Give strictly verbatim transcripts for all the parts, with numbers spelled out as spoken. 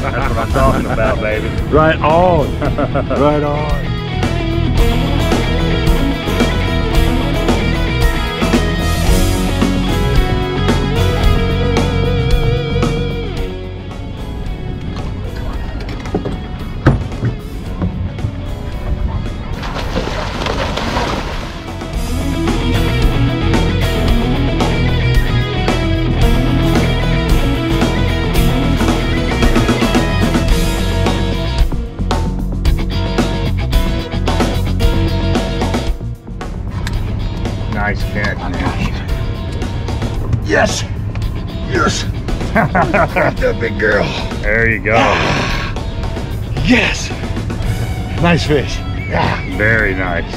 That's what I'm talking about, baby. Right on. Right on. Nice catch, man. Yes. Yes. Got that big girl. There you go. Yes. Nice fish. Yeah. Very nice.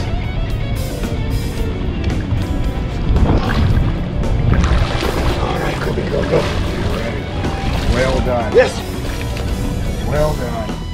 All right, go, go, go. Well done. Yes. Well done.